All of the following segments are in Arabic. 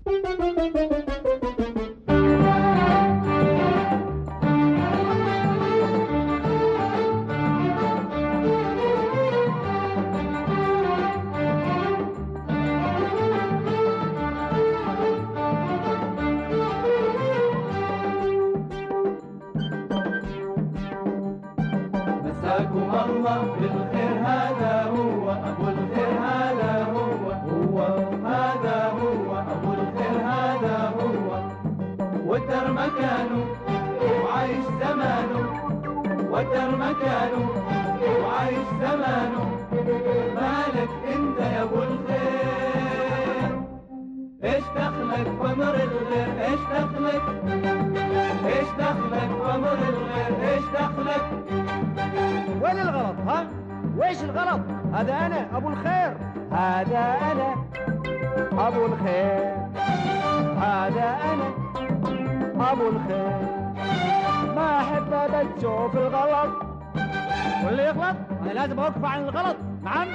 مساكم الله بالخير، هذا هو أبو الخير، هذا هو هذا هو أبو الخير، هذا هو وتر مكانه وعايش زمانه، وتر مكانه وعايش زمانه. مالك انت يا ابو الخير؟ ايش دخلك بأمر الغير؟ ايش دخلك؟ ايش دخلك بأمر الغير؟ ايش دخلك؟ وين الغلط ها؟ ويش الغلط؟ هذا أنا أبو الخير، هذا أنا أبو الخير، هذا أنا أبو الخير. ما أحب أبد تشوف الغلط، واللي يغلط أنا لازم أوقف عن الغلط. نعم.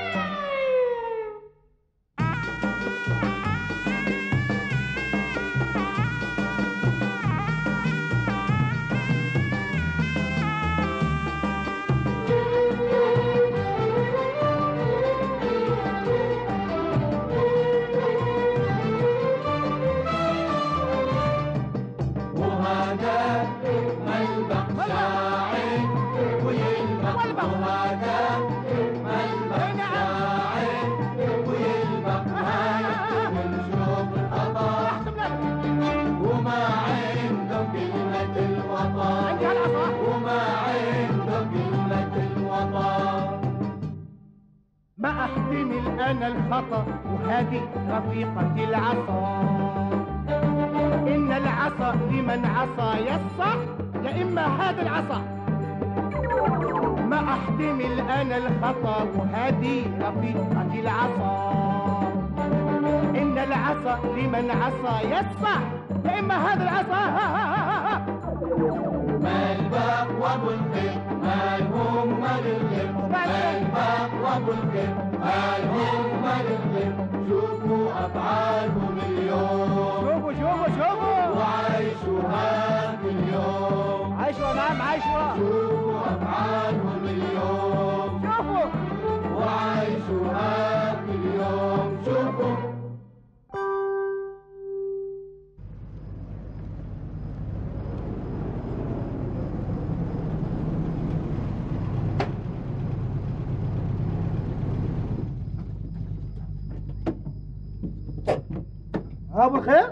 ما أحتمل أنا الخطأ وهذه رفيقتي العصا. إن العصا لمن عصى يصح، يا إما هذا العصا. ما أحتمل أنا الخطأ وهذه رفيقتي العصا. إن العصا لمن عصى يصح، يا إما هذا العصا. مالباق وابو الخير مالهم مال الخير، مالباق وابو الخير مالهم مال الخير. شوفوا افعالهم اليوم، شوفوا وعايشوا هذا اليوم. عايشوا نعم عايشوا. شوفوا افعالهم اليوم، وعايشوا هذا اليوم. شوفوا. أبو الخير؟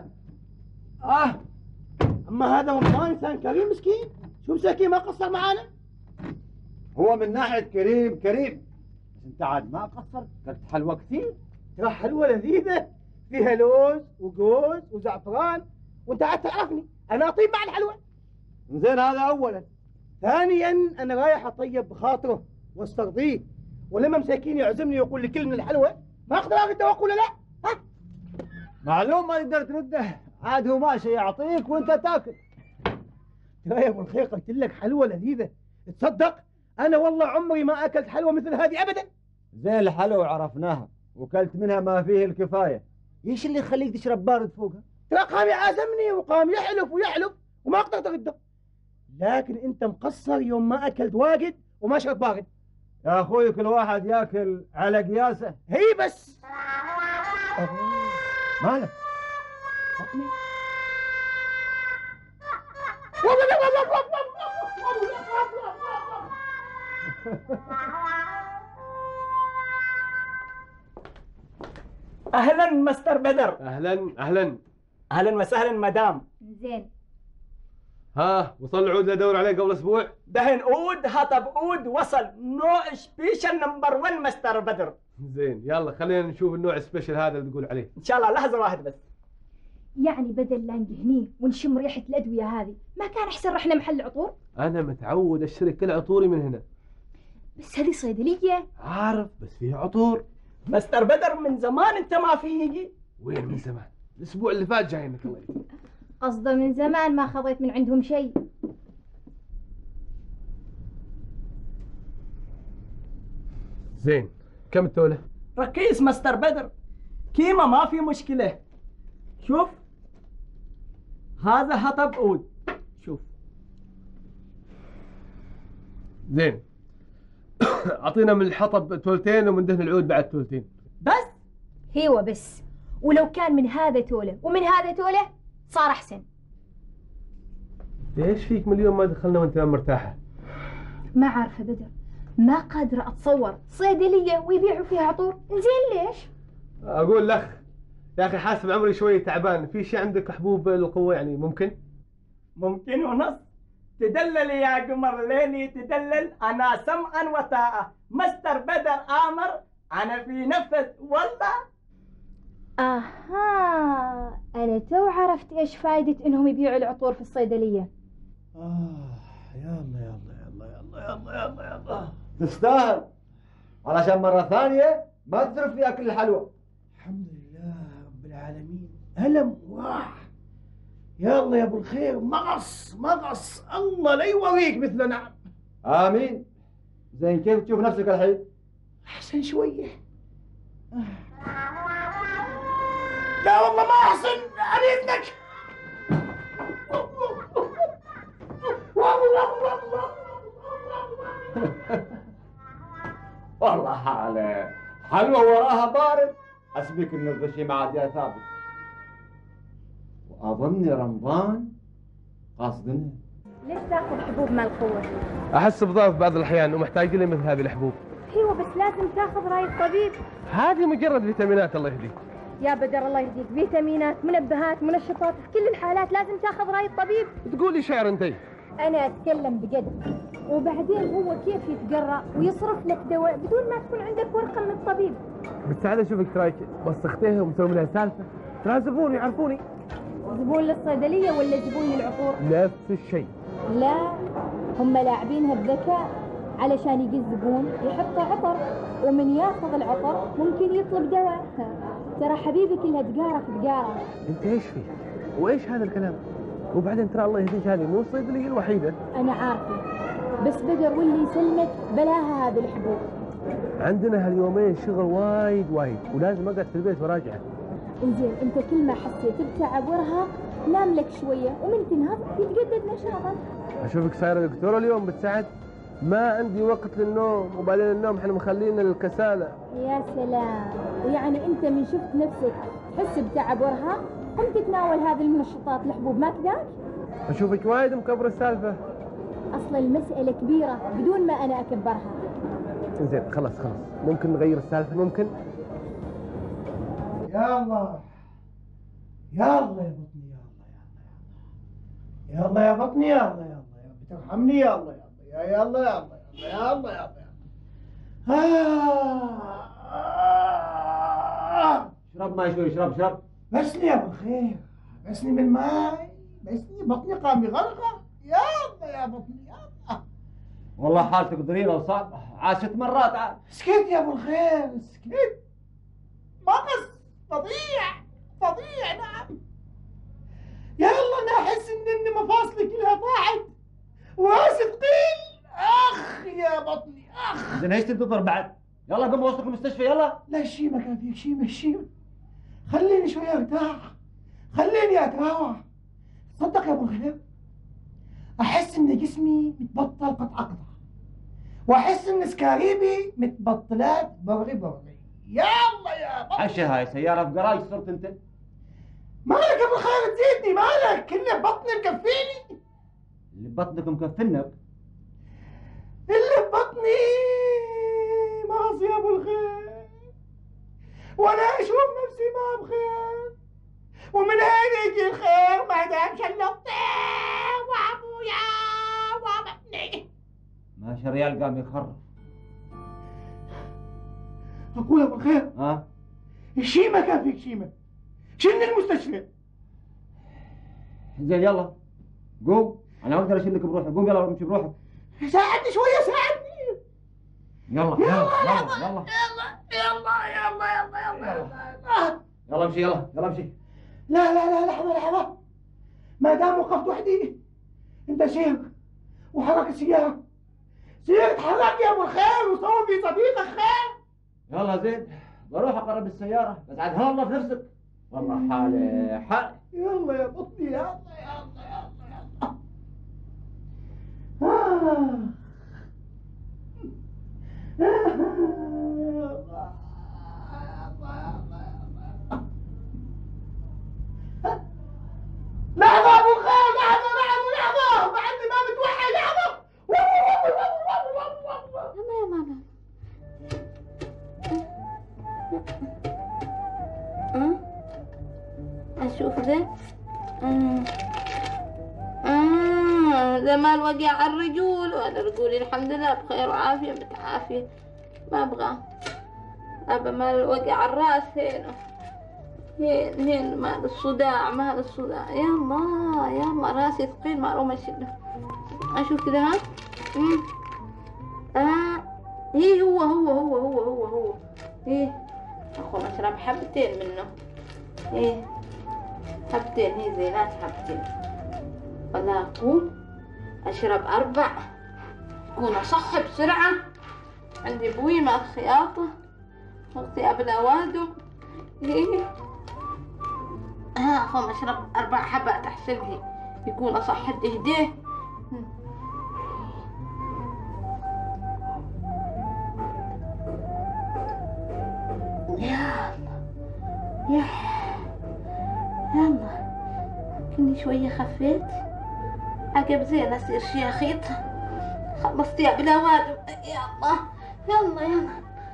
أما هذا والله إنسان كريم مسكين، شو مساكين ما قصر معانا؟ هو من ناحية كريم كريم، أنت عاد ما قصر، كلت حلوى كثير. ترى حلوة لذيذة فيها لوز وجوز وزعفران، وأنت عاد تعرفني أنا أطيب مع الحلوى. زين هذا أولا. ثانيا أنا رايح أطيب بخاطره واسترضيه، ولما مساكين يعزمني ويقول لي كل من الحلوى ما أقدر أرد وأقول لا. ها؟ معلوم ما تقدر ترده، عاد هو ماشي يعطيك وأنت تاكل. ترى يا أبو الخير قلت لك حلوة لذيذة، تصدق أنا والله عمري ما أكلت حلوة مثل هذه أبدا. زين الحلوى عرفناها وكلت منها ما فيه الكفاية، ايش اللي يخليك تشرب بارد فوقها؟ ترى قام يعازمني وقام يحلف ويحلف وما قدرت أرده، لكن أنت مقصر يوم ما أكلت واجد وما شربت بارد. يا أخوي كل واحد ياكل على قياسه. هي بس مالك؟ بطني. أهلا مستر بدر. أهلا وسهلا مدام. زين. ها وصل العود اللي ادور عليه قبل اسبوع؟ دهن عود هطب عود وصل نوع سبيشال نمبر 1 مستر بدر. زين يلا خلينا نشوف النوع السبيشل هذا اللي تقول عليه. ان شاء الله لحظه واحده بس. يعني بدل لا نهنيه ونشم ريحه الادويه هذه ما كان احسن رحنا محل عطور؟ انا متعود اشتري كل عطوري من هنا. بس هذه صيدليه. عارف بس فيها عطور. مستر بدر من زمان انت ما في يجي. وين من زمان؟ الاسبوع اللي فات جايينك الله يهديك. قصده من زمان ما خذيت من عندهم شيء. زين كم التولة؟ ركيز مستر بدر، كيمة ما في مشكلة. شوف هذا حطب عود، شوف. زين. اعطينا من الحطب تولتين ومن دهن العود بعد تولتين. بس هيوه بس، ولو كان من هذا توله ومن هذا توله صار احسن. ليش فيك من اليوم ما دخلنا وانت مرتاحه؟ ما عارفه بدر، ما قادره اتصور صيدليه ويبيعوا فيها عطور. زين ليش؟ اقول لخ يا اخي، حاسب عمري شويه تعبان. في شيء عندك حبوب للقوه يعني؟ ممكن ونص. تدلل يا قمر ليلي تدلل، انا سمعا وطاعه. مستر بدر امر، انا في نفذ والله. اها، انا تو عرفت ايش فايده انهم يبيعوا العطور في الصيدليه. يلا يلا يلا يلا يلا يلا يلا، تستاهل. علشان مرة ثانية ما تصرف فيها كل الحلوى. الحمد لله رب العالمين. ألم واح. يلا يا ابو الخير، مغص مغص، الله لا يوريك مثل نعم. آمين. زين كيف تشوف نفسك الحين؟ احسن شويه. لا والله ما احسن، اريدك. والله حالة حلوة وراها بارد. حسبك ان الغشي معاد يا ثابت. واظن رمضان قاصدنا. ليش تاخذ حبوب مال القوه؟ احس بضعف بعض الاحيان ومحتاج لي مثل هذه الحبوب. ايوه بس لازم تاخذ راي الطبيب. هذه مجرد فيتامينات الله يهديك. يا بدر الله يهديك، فيتامينات، منبهات، منشطات، في كل الحالات لازم تاخذ راي الطبيب. تقولي شعر انتي؟ انا اتكلم بجد. وبعدين هو كيف يتقرا ويصرف لك دواء بدون ما تكون عندك ورقه من الطبيب؟ بالسعادة اشوفك تراك وسختيها ومسوي منها سالفه. ترى زبون يعرفوني. زبون للصيدليه ولا زبون للعطور؟ نفس الشيء. لا، هم لاعبينها بذكاء. علشان يجي الزبون يحط عطر، ومن ياخذ العطر ممكن يطلب دواء. ترى حبيبي كلها دقاره في دقاره. انت ايش فيك؟ وايش هذا الكلام؟ وبعدين ترى الله يهديك هذه مو الصيدليه الوحيده. انا عارفه، بس بدر واللي يسلمك بلاها هذه الحبوب. عندنا هاليومين شغل وايد ولازم اقعد في البيت وراجعه. انزين، انت كل ما حسيت بتعب وارهاق نام لك شويه، ومن تنهض يتجدد نشاطك. اشوفك صايره دكتوره اليوم بتساعد. ما عندي وقت للنوم، وبعدين النوم احنا مخلينا للكسالة. يا سلام، ويعني انت من شفت نفسك تحس بتعب وارهاق قمت تتناول هذه المنشطات الحبوب، ما كذاك؟ اشوفك وايد مكبر السالفة. اصل المسألة كبيرة بدون ما انا اكبرها. زين خلاص ممكن نغير السالفة؟ ممكن. يلا يلا يا بطني، يلا يا بطني، يلا بترحمني. يلا يلا شرب ماي شوي، شرب. بسني يا ابو الخير، بسني بالماي، بسني بطني قام يغرغر. يلا يا بطني يلا. والله حالتك ضريرة وصعبة، عاد 6 مرات عاد. اسكت يا ابو الخير، اسكت. مغص فظيع نعم. يلا انا احس ان مفاصلي كلها طاحت وراسي ثقيل. اخ يا بطني اخ. زين ايش تنتظر بعد؟ يلا قم وصلك المستشفى يلا. لا شيمة كان فيك شيمة. خليني شوية ارتاح، خليني اتراوح. صدق يا ابو الخير، احس ان جسمي متبطل قطعة، واحس ان سكاريبي متبطلات برغي. يلا يا بطني. عشا هاي سيارة في جراج صرت انت. مالك يا ابو الخير تزيدني؟ مالك؟ كله بطني مكفيني. اللي ببطنك مكفنك. اللي ببطني مغص يا ابو الخير، وانا اشوف نفسي ما بخير، ومن هنا يجي الخير ما دام شلقت وابويا وبطني. ماشي ريال قام يخرف. اقول يا ابو الخير، الشيمة كان فيك شيمة، شلني المستشفى. زين يلا قوم، انا اقدر اشيلك بروحك. قوم يلا امشي بروحك. ساعدني شوية، ساعدني. يلا امشي. يلا امشي. لا لحظة. ما دام وقفت وحدي انت سير وحرك السيارة. سير اتحرك يا ابو الخير وسوي في صديقك خير. يلا زين بروح اقرب السيارة، بس عاد هلا في نفسك. والله حالي حال. يلا يا بطني، يلا يلا يلا يلا. آه. لحظة أبو الخير، لحظة لحظة لحظة، ما عندي ما متوحي، لحظة. يلا يا ماما. أشوف ذا. ذا مال وقع على الرجول، وأنا رجولي الحمد لله بخير وعافية متعافية. ما أبغى. أبى مال وقع على الراس هنا. هين مال الصداع، مال الصداع. يلا يلا راسي ثقيل ما أروم أشيله. أشوف كذا ها. هي هو ايه اخو اشرب حبتين منه. ايه حبتين، هي زينات حبتين. ولا اقوم اشرب 4 اكون اصح بسرعة. عندي بوي مع الخياطة وثياب الاوادم. ايه اخوم اشرب 4 حبات احسن لي، يكون اصح ايديه. يلا كني شوية خفيت عقب زين أصير شياخيط. خلصت يا بلاواد. يلا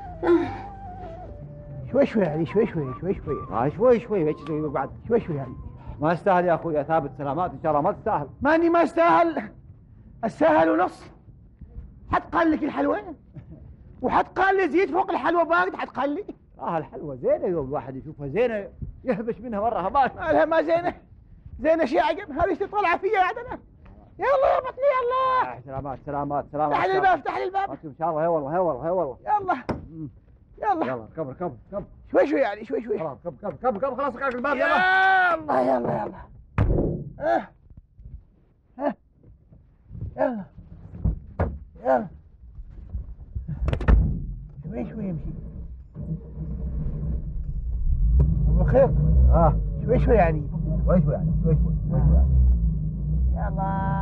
شوي يعني شوي. شوي ايش تسوي بعد؟ شوي يعني ما يستاهل يا اخوي، يا ثابت سلامات ان شاء الله ما تستاهل. ماني ما استاهل، استاهل ونص. حد قال لك الحلوى وحد قال لي زيد فوق الحلوى بارد. حد قال لي الحلوى زينه، يوم الواحد يشوفها زينه يهبش منها مره هباش. مالها ما زينه شي عقب. هذه تطلع فيها عدنا. يلا يا بطني يلا. سلامات افتح لي الباب افتح لي الباب ان شاء الله. هي والله يلا كبر شوي يعني شوي خلاص كبر خلاص اقرا الباب يلا. يلا شوي امشي. ابو خير شوي يعني شوي يعني يلا.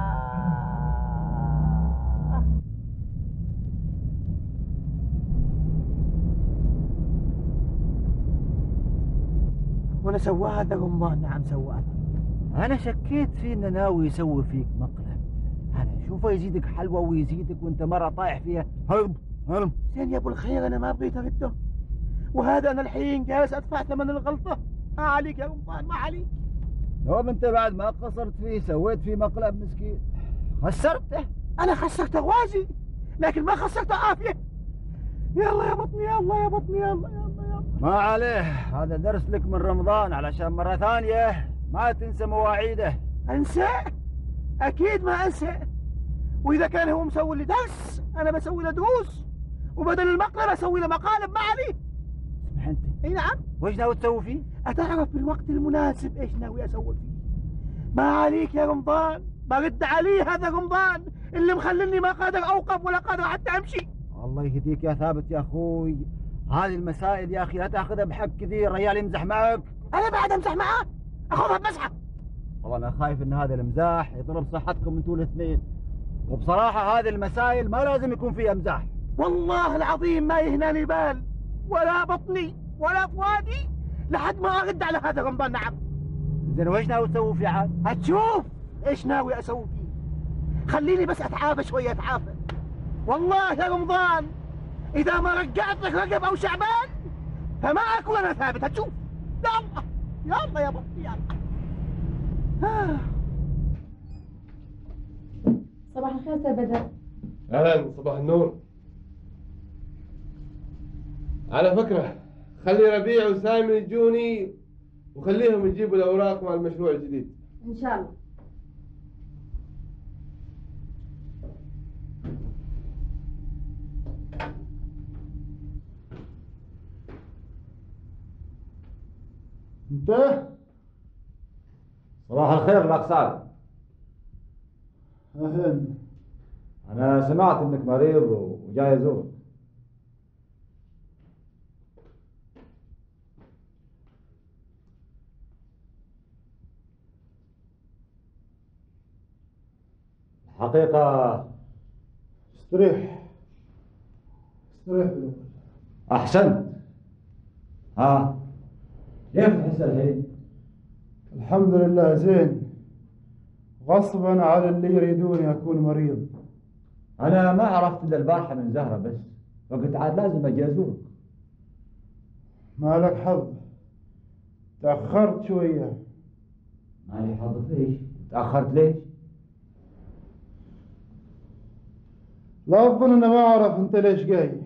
وانا سوى هذا رمضان. نعم سوى هذا. انا شكيت فيه انه ناوي يسوي فيك مقلب. انا اشوفه يزيدك حلوه ويزيدك وانت مره طايح فيها. هرب زين يا ابو الخير انا ما بغيت ارده، وهذا انا الحين جالس ادفع ثمن الغلطه. ما عليك يا رمضان ما عليك. يوم انت بعد ما قصرت فيه سويت فيه مقلب مسكين، خسرته. انا خسرت غوازي لكن ما خسرت عافيه. يلا يا بطني يلا. ما عليه، هذا درس لك من رمضان علشان مرة ثانية ما تنسى مواعيده. انسى؟ اكيد ما انسى. واذا كان هو مسوي لي درس انا بسوي له دروس، وبدل المقلب اسوي له مقالب. ما عليه. اسمح انت. اي نعم. وش ناوي تسوي فيه؟ اتعرف بالوقت المناسب ايش ناوي اسوي فيه. ما عليك يا رمضان، برد عليه هذا رمضان اللي مخليني ما قادر اوقف ولا قادر حتى امشي. الله يهديك يا ثابت يا اخوي، هذه المسائل يا اخي لا تاخذها بحق كثير. ريال يمزح معك. انا بعد امزح معاه؟ اخذها بمزحه. والله انا خايف ان هذا المزاح يضرب صحتكم انتوا الاثنين، وبصراحه هذه المسائل ما لازم يكون فيها مزاح. والله العظيم ما يهناني بال ولا بطني ولا فؤادي لحد ما ارد على هذا رمضان. نعم. زين وش ناوي تسوي فيه عاد؟ هتشوف ايش ناوي اسوي فيه. خليني بس اتعافى شويه اتعافى. والله يا رمضان اذا ما رجعت لك رجب او شعبان فما اكون انا ثابت. هتشوف. يلا يا بطني يلا. صباح الخير استاذ بدر. اهلا، صباح النور. على فكرة خلي ربيع وسامي يجوني وخليهم يجيبوا الاوراق مع المشروع الجديد. ان شاء الله. انت صباح الخير الاخ سعد. اهلا. انا سمعت انك مريض وجاي ازورك. حقيقة استريح بالأول. أحسنت. ها كيف تحس الحين؟ الحمد لله زين، غصبا على اللي يريدون أكون مريض. أنا ما عرفت إلا البارحة من زهرة بس، فقلت عاد لازم أجي أزورك. ما لك حظ، تأخرت شوية. ما لي حظ فيش؟ تأخرت ليش؟ لا أظن أنا ما أعرف أنت ليش جاي.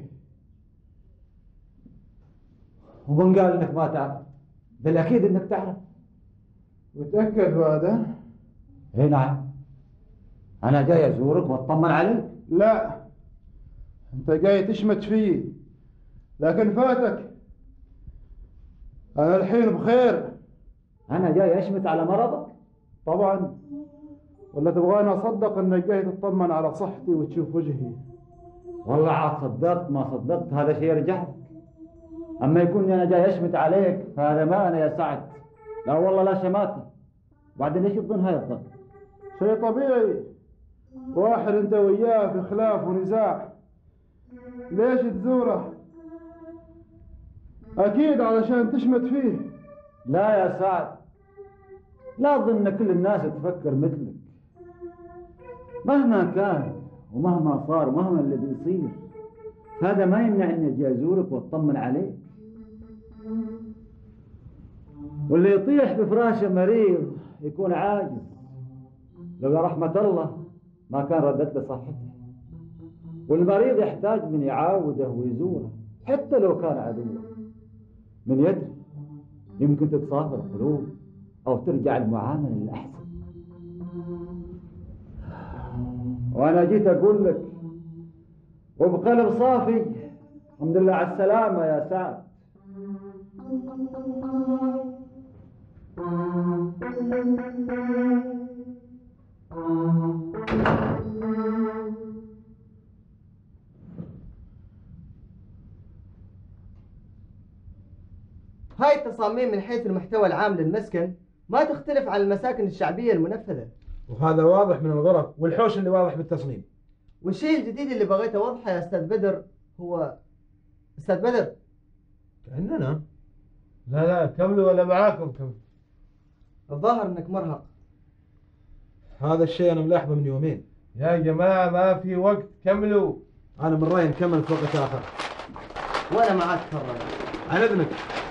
ومن قال إنك ما تعرف؟ بالأكيد إنك تعرف. متأكد بعد؟ إيه نعم، أنا جاي أزورك وأطمن عليك. لا، أنت جاي تشمت فيه، لكن فاتك. أنا الحين بخير. أنا جاي أشمت على مرضك؟ طبعا، ولا تبغاني أصدق أنك جاي تطمن على صحتي وتشوف وجهي؟ والله عاد صدقت ما صدقت هذا شيء يرجع لك. أما يكون أنا جاي أشمت عليك فهذا ما أنا يا سعد. لا والله لا شماتة. بعدين ليش تظن هاي الظن؟ شيء طبيعي، واحد أنت وياه في خلاف ونزاع، ليش تزوره؟ أكيد علشان تشمت فيه. لا يا سعد، لا أظن كل الناس تفكر مثلك. مهما كان ومهما صار ومهما اللي بيصير، هذا ما يمنع اني اجي ازورك واطمن عليك. واللي يطيح بفراشه مريض يكون عاجز، لولا رحمة الله ما كان ردت له صحته. والمريض يحتاج من يعاوده ويزوره حتى لو كان عدوه. من يدري، يمكن تتصافى القلوب او ترجع المعامله للاحسن. وانا جيت اقول لك وبقلب صافي الحمد لله على السلامه يا سعد. هاي التصاميم من حيث المحتوى العام للمسكن ما تختلف عن المساكن الشعبية المنفذة. وهذا واضح من الغرف والحوش اللي واضح بالتصميم. والشيء الجديد اللي بغيت أوضحه يا أستاذ بدر هو أستاذ بدر. كأننا لا كملوا ولا معاكم كملوا. الظاهر إنك مرهق. هذا الشيء أنا ملاحظه من يومين. يا جماعة ما في وقت، كملوا. أنا من رأيي نكمل في وقت آخر. وأنا معاك فرّا. على إذنك.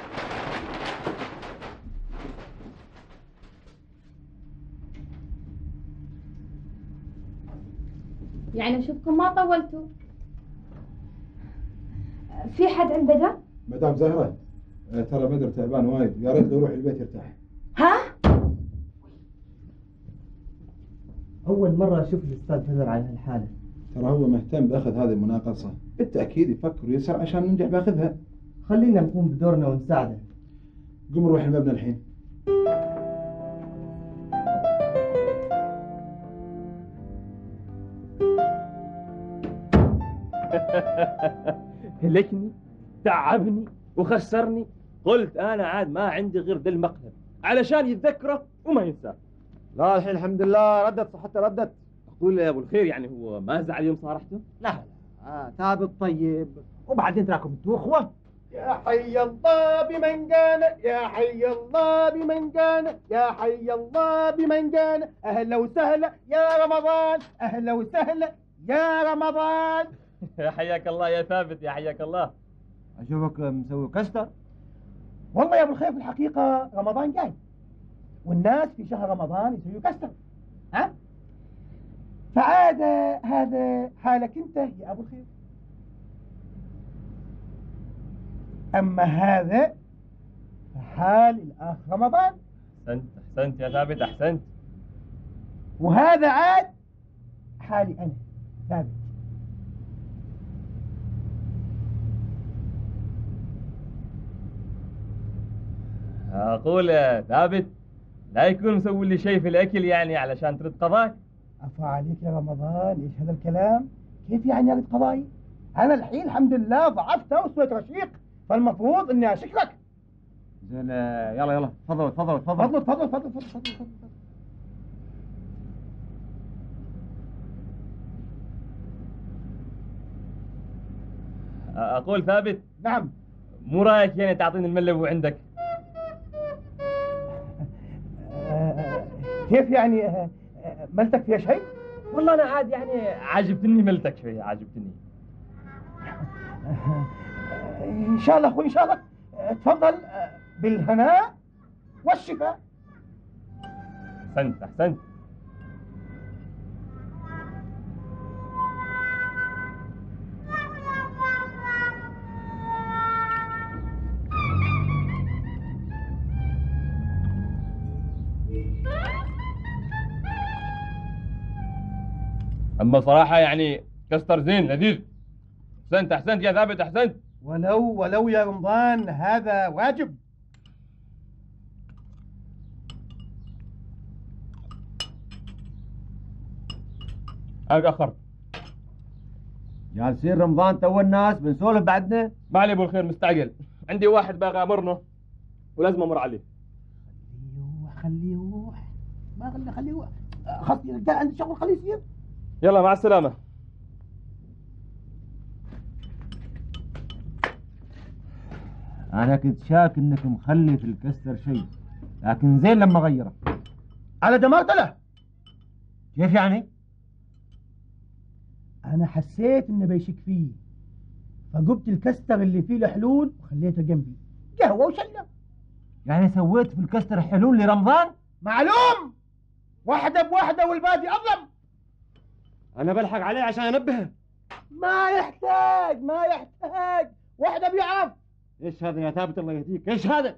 يعني أشوفكم ما طولتوا. في حد عند بدر؟ مدام زهرة، ترى بدر تعبان وايد، يا ريت لو يروح البيت يرتاح. ها؟ أول مرة أشوف الأستاذ بدر على هالحالة. ترى هو مهتم بأخذ هذه المناقصة، بالتأكيد يفكر ويسعى عشان ننجح بأخذها. خلينا نقوم بدورنا ونساعده. قم نروح المبنى الحين. هلكني، تعبني وخسرني. قلت انا عاد ما عندي غير ذا المقلب علشان يتذكره وما ينساه. لا الحين الحمد لله ردت صحته ردت. اقول يا ابو الخير يعني هو ما زعل يوم صارحته؟ لا ثابت طيب. وبعدين تراكم انتوا اخوه. يا حي الله بمن كان، يا حي الله بمن كان، يا حي الله بمن كان. اهلا وسهلا يا رمضان، اهلا وسهلا يا رمضان. يا حياك الله يا ثابت، يا حياك الله. اشوفك مسوي كستر. والله يا ابو الخير في الحقيقه رمضان جاي، والناس في شهر رمضان يسوي كستر، ها؟ فعاد هذا حالك انت يا ابو الخير. اما هذا فحال الاخ رمضان. احسنت يا ثابت، احسنت. وهذا عاد حالي انا ثابت. اقول يا ثابت لا يكون مسوي لي شيء في الاكل يعني علشان ترد قضاك. عفا عليك يا رمضان، ايش هذا الكلام؟ كيف يعني ارد قضائي؟ انا الحين الحمد لله ضعفت وسويت رشيق، فالمفروض اني اشكرك. زين يلا تفضل تفضل تفضل تفضل تفضل تفضل تفضل تفضل. اقول ثابت. نعم. مو رايك يعني تعطيني الملة وعندك؟ كيف يعني ملتك فيها شيء؟ والله انا عاد يعني عجبتني ملتك شويه، عجبتني. ان شاء الله اخوي ان شاء الله. تفضل بالهناء والشفاء. احسنت احسنت. اما صراحه يعني كستر زين لذيذ. احسنت احسنت يا ثابت احسنت. ولو يا رمضان هذا واجب. اخر جالسين رمضان تو الناس بنسولف بعدنا. ما علي ابو الخير مستعجل، عندي واحد باغي امرنا ولازم امر عليه. خليه يروح ما خليه يروح. خلاص يا رجال عندي شغل خليه يصير. يلا مع السلامه. انا كنت شاك انك مخلي في الكستر شيء، لكن زين لما غيره. على دمرت له. كيف يعني؟ انا حسيت انه بيشك فيه، فجبت الكستر اللي فيه الحلول وخليته جنبي، قهوه وشله. يعني سويت في الكستر حلول لرمضان؟ معلوم، واحده بواحده والباقي اظلم. انا بلحق عليه عشان انبهه. ما يحتاج واحده بيعرف. ايش هذا يا ثابت الله يهديك؟ ايش هذا؟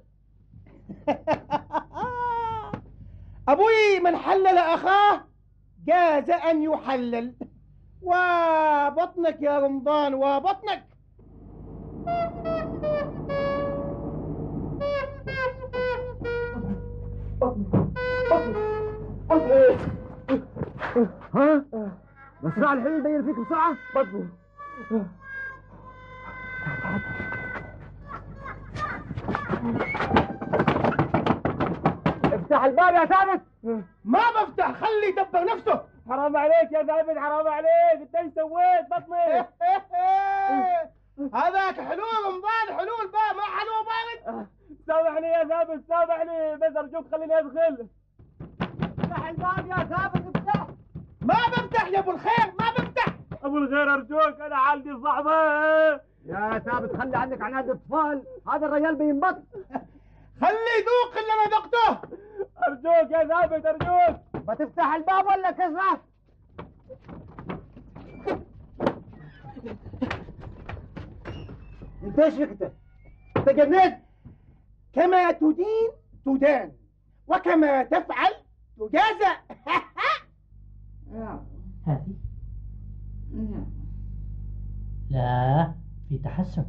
ابوي من حلل اخاه جاز ان يحلل. وبطنك يا رمضان وبطنك. ها؟ بسرعة الحلول يبين فيك بسرعة. بطني. افتح الباب يا ثابت. ما بفتح، خلي يدبر نفسه. حرام عليك يا ثابت، حرام عليك، انت ايش سويت؟ بطني. هذاك حلول رمضان، حلول باب ما حلول بارد. سامحني يا ثابت سامحني، بس ارجوك خليني ادخل. افتح الباب يا ثابت افتح. ما بفتح يا ابو الخير، ما بفتح. ابو الخير ارجوك انا حالتي صعبه. يا ثابت خلي عنك عناد الاطفال، هذا الرجال بينبط. خلي يذوق اللي انا ذقته. ارجوك يا ثابت ارجوك. ما تفتح الباب ولا كسره. انت ايش فيك انت جنيت؟ كما تدين تدان، وكما تفعل تجازى. هذه لا في تحسن.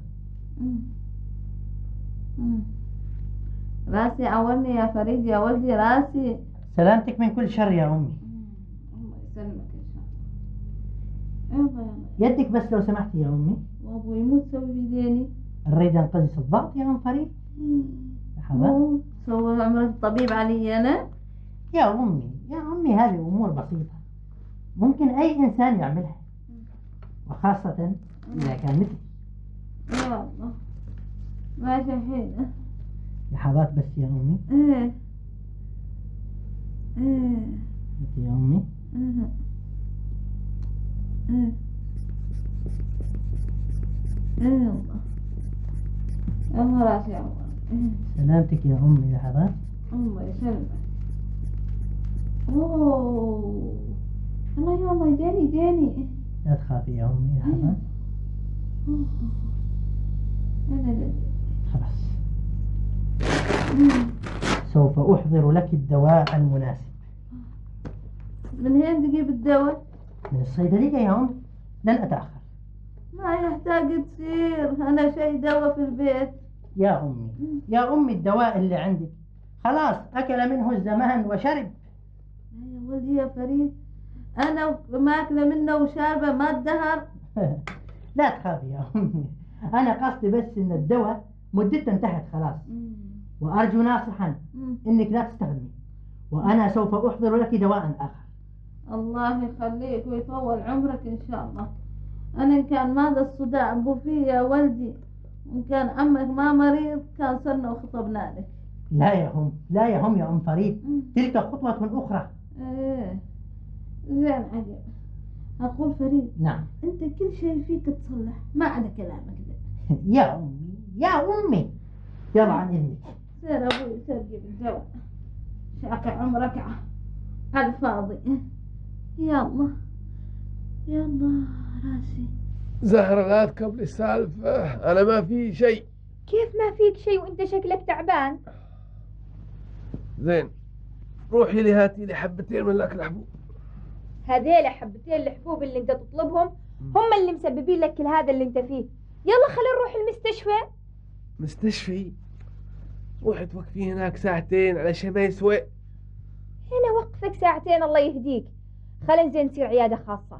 راسي عورني يا فريد يا ولدي، راسي. سلامتك من كل شر يا أمي. الله يسلمك إن شاء الله. يلا يدك بس لو سمحتي يا أمي. وأبوي يموت سوي بيديني. الريد أنقذت الضغط يا أم فريد. لحظات. سوى عمرة الطبيب علي أنا. يا أمي هذه أمور بسيطة ممكن أي إنسان يعملها، وخاصة إذا كان مثلي. يا الله ماشي الحين. لحظات بس يا أمي. إيه يا أمي. الله الله راسي يا عمر. سلامتك يا أمي. لحظات. الله يسلمك. أوه الله يا الله جاني. لا تخافي يا أمي. لحظات. لا خلاص. سوف أحضر لك الدواء المناسب. من وين تجيب الدواء؟ من الصيدلية يا أمي، لن أتأخر. ما يحتاج تصير، أنا شيء دواء في البيت. يا أمي الدواء اللي عندك خلاص أكل منه الزمان وشرب. يا ولدي يا فريد، أنا ماكلة منه وشاربة ما الدهر. لا تخافي يا أمي، أنا قصدي بس إن الدواء مدته انتهت خلاص. وأرجو ناصحا إنك لا تستغني، وأنا سوف أحضر لك دواء آخر. الله يخليك ويطول عمرك إن شاء الله. أنا إن كان ماذا الصداع بو فيه يا ولدي، وإن كان عمك ما مريض كان صرنا وخطبنا لك. لا يا هم، لا يا هم يا أم فريد، تلك خطوة أخرى. إيه زين عجب. أقول فريد، نعم. أنت كل شيء فيك تصلح ما عدا كلامك ده. يا أمي يا أمي، يلا عن إذنك. سير أبوي سير جيب الدواء، شاكع عمرك على الفاضي. يلا يلا راسي. زهرة لا تكبلي السالفة، أنا ما في شيء. كيف ما فيك شيء وانت شكلك تعبان؟ زين روحي لي هاتي لي حبتين من الأكل حبوب. هذيل حبتين الحبوب اللي انت تطلبهم هم اللي مسببين لك كل هذا اللي انت فيه. يلا خلينا نروح المستشفى. مستشفى؟ روحي توقفي هناك ساعتين علشان ما يسوى. هنا وقفك ساعتين الله يهديك. خلينا زين نصير عيادة خاصة.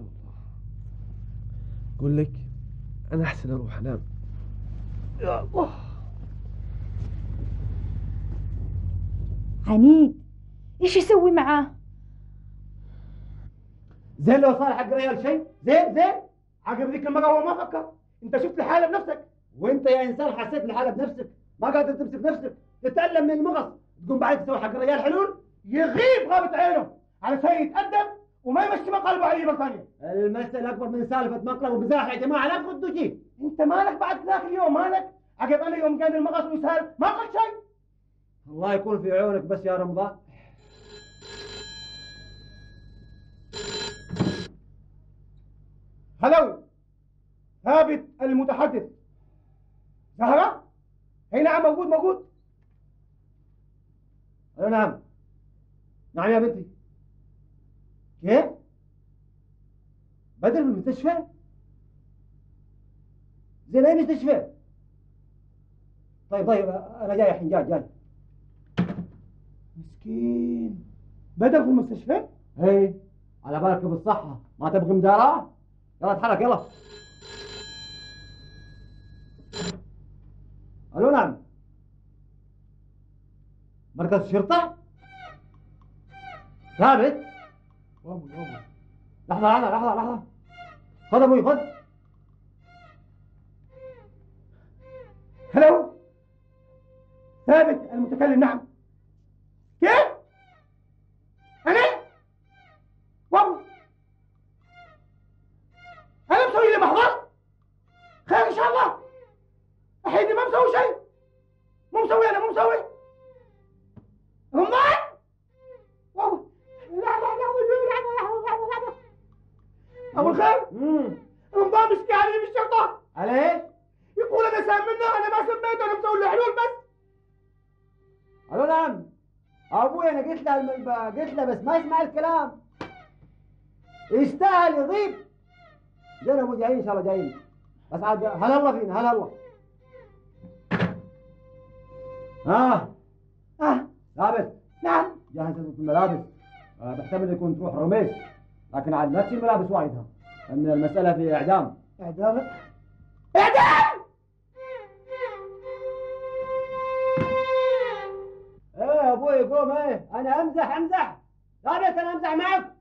أقول لك أنا أحسن أروح أنام. يا الله. عنيد ايش يسوي معاه؟ زين لو صار حق ريال شيء، زين عقب ذيك المرة هو ما فكر. انت شفت الحالة بنفسك، وانت يا انسان حسيت الحالة بنفسك، ما قادر تمسك نفسك، تتألم من المغص، تقوم بعد تسوي حق الرجال حلول؟ يغيب غابة عينه علشان يتأدب وما يمشي مقلبه على مرة ثانية. المسألة أكبر من سالفة مقلب ومزاح يا جماعة، لا تردوا شيء. انت مالك بعد ذاك اليوم مالك؟ عقب انا يوم كان المغص ويسهل ما قلت شيء. الله يكون في عونك بس يا رمضان. هلو ثابت المتحدث. زهرة؟ اي نعم موجود. نعم يا بنتي. كيف؟ بدر في المستشفى؟ زين اي مستشفى؟ طيب انا جاي الحين جاي. مسكين بدر في المستشفى؟ اي على بالك بالصحة، ما تبغي مداراة؟ يلا اتحرك يلا. الو نعم. مركز الشرطة؟ ثابت؟ لحظة. خذ ابوي خذ. هلو ثابت المتكلم. نعم. كيف؟ أنا؟ والله أنا مسوي لي محضر؟ خير إن شاء الله. الحين ما مسوي شيء. مو مسوي. رمضان؟ والله لا أبو الخير. رمضان بيشكي علي بالشرطة. على ايش؟ يقول أنا سامنا، أنا ما سميته، أنا مسوي له حلول بس. الو نعم. ابوي انا قلت له بس ما يسمع الكلام، يستاهل يضيب. زين ابو جايين ان شاء الله جايين، بس عاد هلا الله فينا هلا الله. ثابت. نعم. جهز الملابس، بحتمل يكون تروح رميس، لكن عاد لا تشيل ملابس وايدها لان المسألة في اعدام. اعدام. ايه ابوي قوم. ايه انا امزح. ثابت انا امزح معك.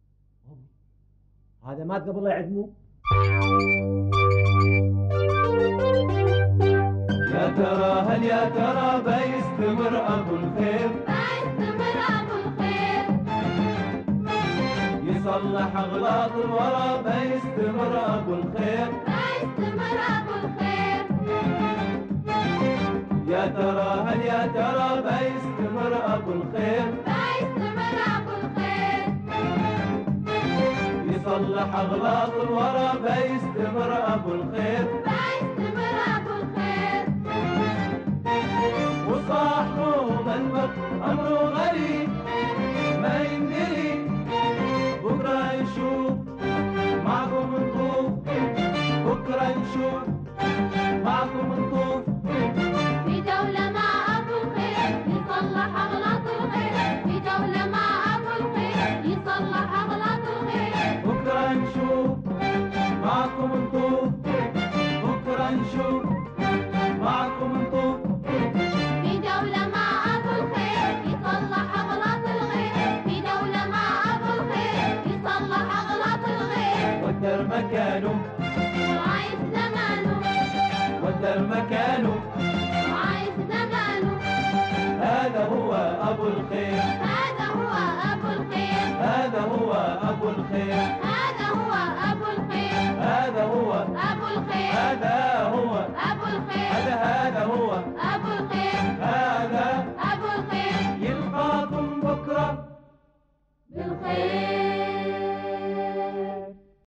هذا مات قبل لا يعدموه. يا ترى هل يا ترى بيستمر ابو الخير؟ يصلح اغلاط الورى بيستمر ابو الخير. يا ترى هل يا ترى بيستمر ابو الخير؟ يصلح اغلاط الورى بيستمر ابو الخير. وصاحبه منبق امره غريب ما يندري، بكره يشوف معكم نطوف، بكره نشوف معكم نطوف في دولة مع أبو الخير يصلح أغلاط الخير، في دولة مع أبو الخير يصلح أغلاط الخير. بكره نشوف معكم نطوف، بكره نشوف معكم نطوف في دولة مع أبو الخير يصلح أغلاط الخير، في دولة مع أبو الخير يصلح أغلاط الخير. والدرب مكانه وعايش زمانه والدار مكانه وعايش زمانه هذا هو أبو الخير هذا هو أبو الخير هذا هو أبو الخير هذا هو أبو الخير هذا هو أبو الخير هذا